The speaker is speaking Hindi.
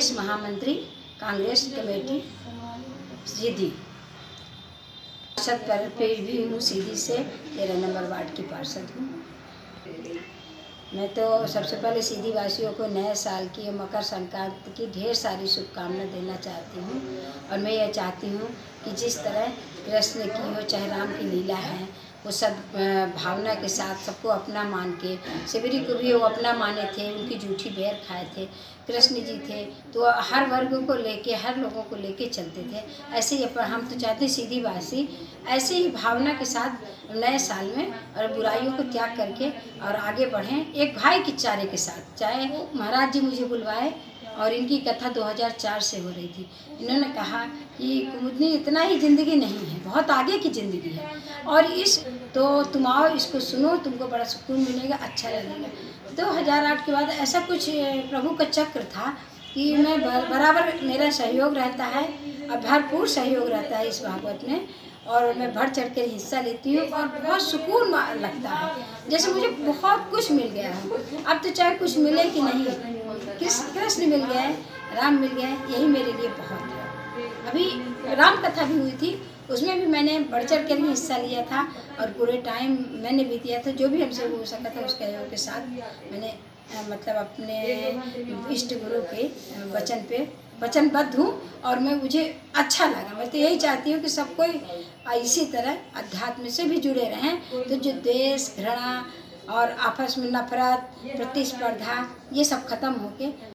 प्रदेश महामंत्री कांग्रेस कमेटी सीधी पार्षद पे भी हूँ। सीधी से 13 नंबर वार्ड की पार्षद हूँ। मैं तो सबसे पहले सीधी वासियों को नए साल की और मकर संक्रांति की ढेर सारी शुभकामनाएं देना चाहती हूँ। और मैं यह चाहती हूँ कि जिस तरह कृष्ण की हो चाहे राम की लीला है, वो सब भावना के साथ सबको अपना मान के, शिवरी को भी वो अपना माने थे, उनकी जूठी बेर खाए थे। कृष्ण जी थे तो हर वर्गों को लेके, हर लोगों को लेके चलते थे। ऐसे ही हम तो चाहते सीधी वासी ऐसे ही भावना के साथ नए साल में और बुराइयों को त्याग करके और आगे बढ़ें एक भाई के चारे के साथ। चाहे महाराज जी मुझे बुलवाए, और इनकी कथा 2004 से हो रही थी। इन्होंने कहा कि कुमुदनी इतना ही ज़िंदगी नहीं है, बहुत आगे की ज़िंदगी है, और इस तो तुम आओ इसको सुनो, तुमको बड़ा सुकून मिलेगा, अच्छा लगेगा। 2008 के बाद ऐसा कुछ प्रभु का चक्र था कि मैं बराबर मेरा सहयोग रहता है और भरपूर सहयोग रहता है इस भागवत में, और मैं बढ़ चढ़ कर हिस्सा लेती हूँ और बहुत सुकून लगता है, जैसे मुझे बहुत कुछ मिल गया है। अब तो चाहे कुछ मिले कि नहीं, कृष्ण मिल गए, राम मिल गए, यही मेरे लिए बहुत है। अभी राम कथा भी हुई थी, उसमें भी मैंने बढ़ चढ़ कर भी हिस्सा लिया था और पूरे टाइम मैंने भी दिया था। जो भी हमसे हो सका था उसके सहयोग के साथ मैंने मतलब अपने इष्ट गुरु के वचन पे वचनबद्ध हूँ, और मुझे अच्छा लगा। मैं तो यही चाहती हूँ कि सब कोई इसी तरह अध्यात्म से भी जुड़े रहें, तो जो द्वेष, घृणा और आपस में नफरत, प्रतिस्पर्धा, ये सब खत्म होके